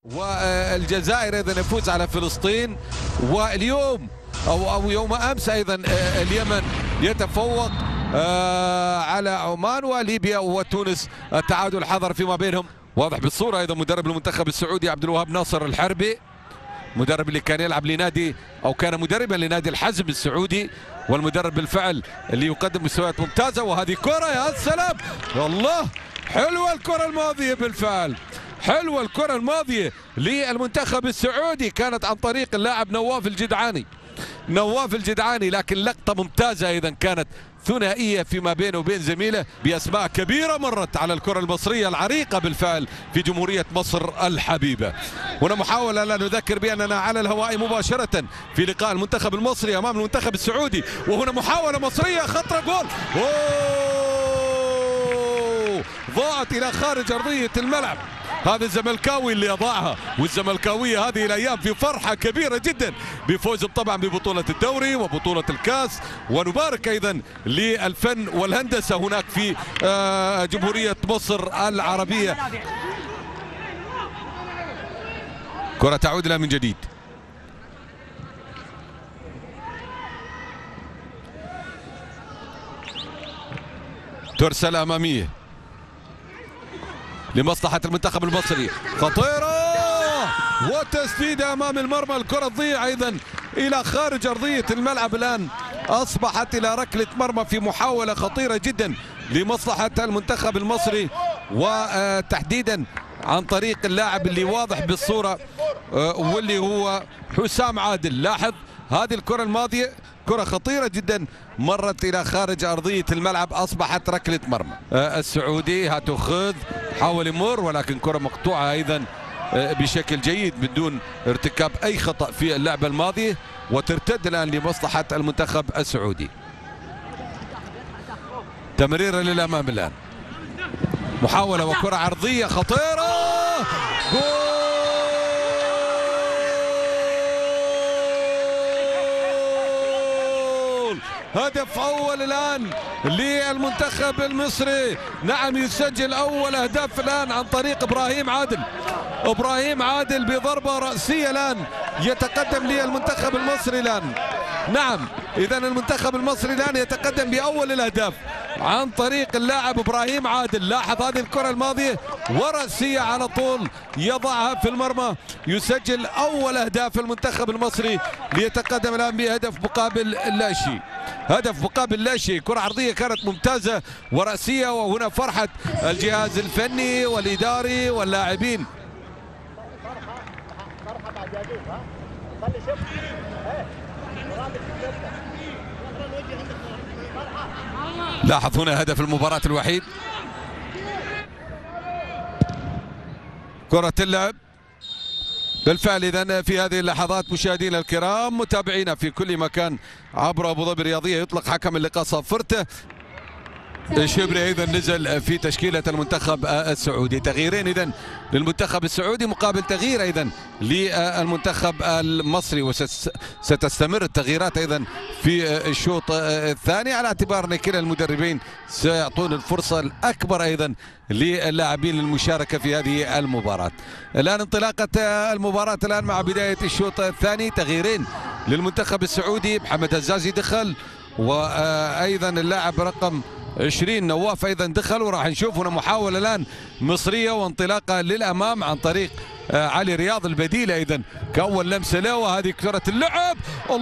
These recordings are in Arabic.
والجزائر ايضا يفوز على فلسطين، واليوم او يوم امس ايضا اليمن يتفوق على عمان، وليبيا وتونس التعادل حضر فيما بينهم. واضح بالصوره ايضا مدرب المنتخب السعودي عبد الوهاب ناصر الحربي، مدرب اللي كان يلعب لنادي او كان مدربا لنادي الحزم السعودي، والمدرب بالفعل اللي يقدم مستويات ممتازه. وهذه كره يا سلام، والله حلوه الكره الماضيه بالفعل، حلوه الكره الماضيه للمنتخب السعودي، كانت عن طريق اللاعب نواف الجدعاني، لكن لقطه ممتازه ايضا كانت ثنائيه فيما بينه وبين زميله باسماء كبيره مرت على الكره المصريه العريقه بالفعل في جمهوريه مصر الحبيبه. هنا محاوله لا نذكر باننا على الهواء مباشره في لقاء المنتخب المصري امام المنتخب السعودي، وهنا محاوله مصريه خطره، جول ضاعت الى خارج ارضيه الملعب. هذا الزملكاوي اللي اضاعها، والزملكاويه هذه الايام في فرحه كبيره جدا بفوزهم طبعا ببطوله الدوري وبطوله الكاس، ونبارك ايضا للفن والهندسه هناك في جمهوريه مصر العربيه. كره تعود لها من جديد، ترسل اماميه لمصلحة المنتخب المصري، خطيرة وتسديدة أمام المرمى، الكرة تضيع أيضا إلى خارج أرضية الملعب. الآن أصبحت إلى ركلة مرمى في محاولة خطيرة جدا لمصلحة المنتخب المصري، وتحديدا عن طريق اللاعب اللي واضح بالصورة واللي هو حسام عادل. لاحظ هذه الكرة الماضية، كرة خطيرة جدا مرت إلى خارج أرضية الملعب، أصبحت ركلة مرمى. السعودي هتأخذ، حاول يمر، ولكن كرة مقطوعة أيضا بشكل جيد بدون ارتكاب أي خطأ في اللعبة الماضية، وترتد الآن لمصلحة المنتخب السعودي. تمريرة للأمام الآن، محاولة وكرة عرضية خطيرة، جول! هدف أول الآن للمنتخب المصري، نعم يسجل أول أهداف الآن عن طريق إبراهيم عادل بضربة رأسية الآن يتقدم للمنتخب المصري الآن. نعم إذا المنتخب المصري الآن يتقدم بأول الأهداف عن طريق اللاعب إبراهيم عادل. لاحظ هذه الكرة الماضية ورأسية على طول يضعها في المرمى، يسجل أول أهداف المنتخب المصري ليتقدم الآن بهدف مقابل لا شيء. هدف مقابل لا شيء، كرة عرضية كانت ممتازة ورأسية، وهنا فرحة الجهاز الفني والإداري واللاعبين. لاحظ هنا هدف المباراة الوحيد، كرة اللعب بالفعل. إذا في هذه اللحظات مشاهدينا الكرام متابعينا في كل مكان عبر أبو ظبي الرياضية، يطلق حكم اللقاء صفرته. الشبري ايضا نزل في تشكيله المنتخب السعودي، تغييرين اذا للمنتخب السعودي مقابل تغيير ايضا للمنتخب المصري، وستستمر التغييرات ايضا في الشوط الثاني على اعتبار ان كلا المدربين سيعطون الفرصه الاكبر ايضا للاعبين للمشاركه في هذه المباراه. الان انطلاقه المباراه الان مع بدايه الشوط الثاني، تغييرين للمنتخب السعودي، محمد هزازي دخل، وايضا اللاعب رقم 20 نواف ايضا دخل، وراح نشوف هنا محاوله الان مصريه وانطلاقه للامام عن طريق علي رياض البديل ايضا كاول لمسه له. وهذه كره اللعب،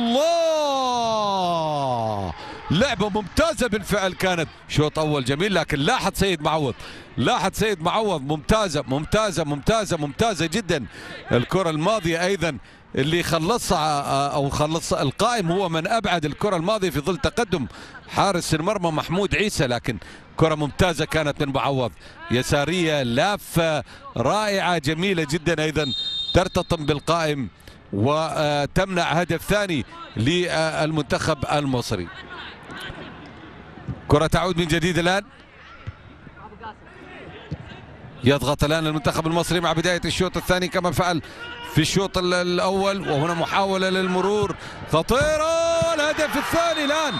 الله، لعبه ممتازه بالفعل كانت، شوط اول جميل، لكن لاحظ سيد معوض ممتازه ممتازه ممتازه ممتازه جدا. الكره الماضيه ايضا اللي خلص القائم هو من ابعد الكره الماضيه في ظل تقدم حارس المرمى محمود عيسى، لكن كره ممتازه كانت من معوض، يساريه لافه رائعه جميله جدا ايضا ترتطم بالقائم وتمنع هدف ثاني للمنتخب المصري. كره تعود من جديد الان، يضغط الان المنتخب المصري مع بدايه الشوط الثاني كما فعل في الشوط الاول، وهنا محاوله للمرور خطيره، الهدف الثاني الان.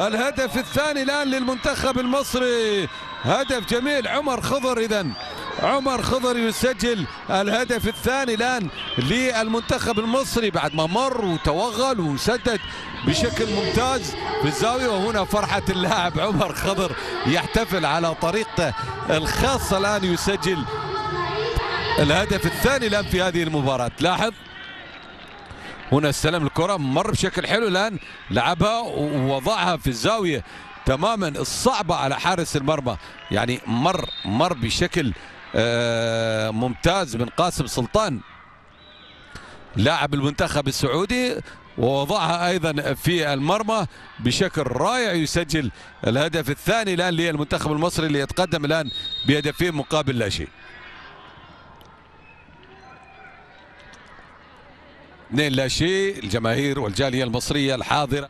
الهدف الثاني الآن للمنتخب المصري، هدف جميل. عمر خضر، إذا عمر خضر يسجل الهدف الثاني الآن للمنتخب المصري بعد ما مر وتوغل وسدد بشكل ممتاز في الزاوية. وهنا فرحة اللاعب عمر خضر يحتفل على طريقته الخاصة، الآن يسجل الهدف الثاني الآن في هذه المباراة. لاحظ هنا استلم الكرة، مر بشكل حلو، الآن لعبها ووضعها في الزاوية تماما الصعبة على حارس المرمى. يعني مر بشكل ممتاز من قاسم سلطان لاعب المنتخب السعودي، ووضعها أيضا في المرمى بشكل رائع. يسجل الهدف الثاني الآن للمنتخب المصري اللي يتقدم الآن بهدفين مقابل لا شيء. 2-0. الجماهير والجالية المصرية الحاضرة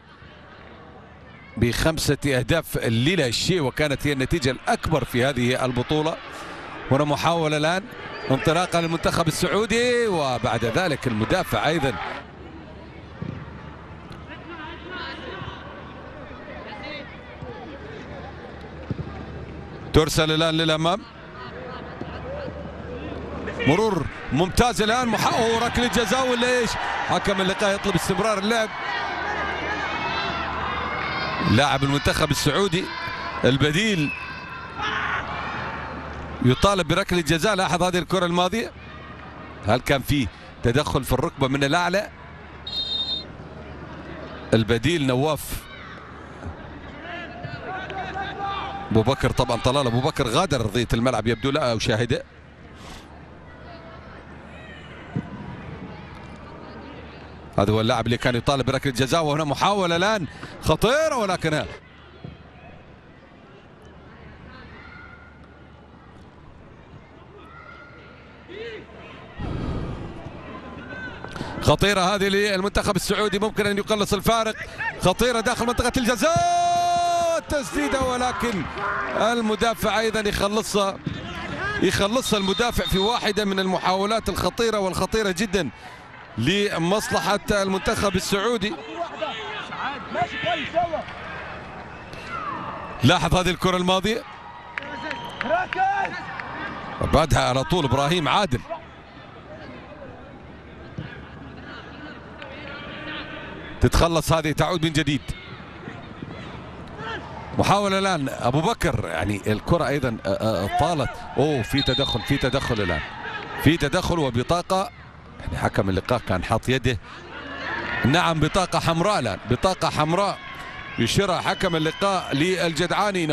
ب5 أهداف لا شيء، وكانت هي النتيجة الأكبر في هذه البطولة. هنا محاولة الآن انطلاقا للمنتخب السعودي، وبعد ذلك المدافع أيضا ترسل الآن للأمام. مرور ممتاز الآن، ركلة جزاء ولا ايش؟ حكم اللقاء يطلب استمرار اللعب. لاعب المنتخب السعودي البديل يطالب بركلة جزاء. لاحظ هذه الكرة الماضية، هل كان في تدخل في الركبة من الأعلى؟ البديل نواف أبو بكر، طبعا طلال أبو بكر غادر أرضية الملعب يبدو، لا أشاهده. هذا هو اللاعب اللي كان يطالب بركلة جزاء. وهنا محاولة الآن خطيرة، ولكنها خطيرة هذه للمنتخب السعودي، ممكن أن يقلص الفارق. خطيرة داخل منطقة الجزاء، تسديدة، ولكن المدافع أيضا يخلصها المدافع في واحدة من المحاولات الخطيرة والخطيرة جدا لمصلحة المنتخب السعودي. لاحظ هذه الكرة الماضية، وبعدها على طول إبراهيم عادل. تتخلص هذه، تعود من جديد. محاولة الآن أبو بكر، يعني الكرة أيضا طالت. في تدخل الآن، في تدخل وبطاقة، يعني حكم اللقاء كان حاط يده. نعم، بطاقة حمراء الآن، بطاقة حمراء يشيرها حكم اللقاء للجدعاني،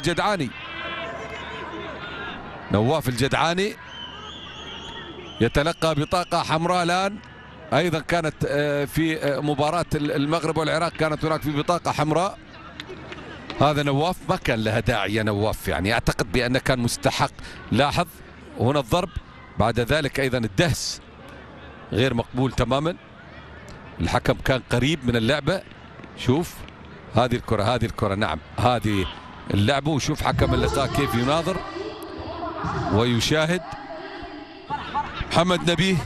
نواف الجدعاني يتلقى بطاقة حمراء الآن. أيضا كانت في مباراة المغرب والعراق كانت هناك في بطاقة حمراء. هذا نواف ما كان لها داعي يا نواف، يعني أعتقد بأنه كان مستحق. لاحظ هنا الضرب، بعد ذلك أيضا الدهس غير مقبول تماما. الحكم كان قريب من اللعبة. شوف هذه الكرة، نعم هذه اللعبة. وشوف حكم اللقاء كيف يناظر ويشاهد. محمد نبيه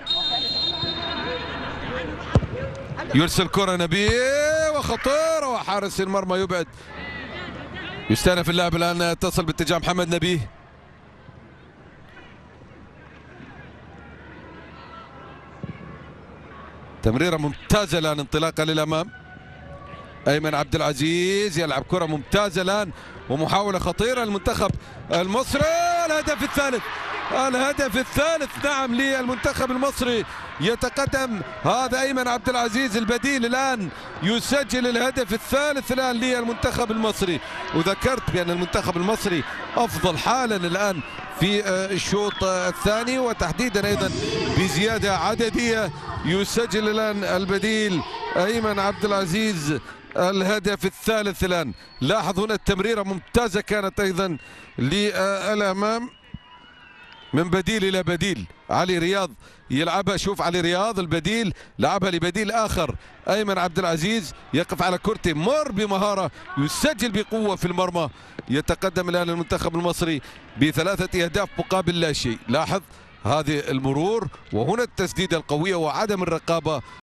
يرسل كرة، نبيه وخطيرة، وحارس المرمى يبعد. يستأنف اللاعب الآن، تصل باتجاه محمد نبيه. تمريرة ممتازة الآن، انطلاقة للأمام. أيمن عبد العزيز يلعب كرة ممتازة الآن، ومحاولة خطيرة للمنتخب المصري. الهدف الثالث نعم للمنتخب المصري، يتقدم هذا أيمن عبد العزيز البديل الآن يسجل الهدف الثالث الآن للمنتخب المصري. وذكرت بأن المنتخب المصري أفضل حالا الآن في الشوط الثاني، وتحديدا أيضا بزيادة عددية. يسجل الآن البديل أيمن عبد العزيز الهدف الثالث الآن. لاحظ هنا التمريرة ممتازة كانت أيضا للأمام من بديل إلى بديل. علي رياض يلعبها، شوف علي رياض البديل لعبها لبديل آخر. أيمن عبد العزيز يقف على كرته، مر بمهارة، يسجل بقوة في المرمى. يتقدم الآن المنتخب المصري ب3 أهداف مقابل لا شيء. لاحظ هذه المرور، وهنا التسديدة القوية وعدم الرقابة.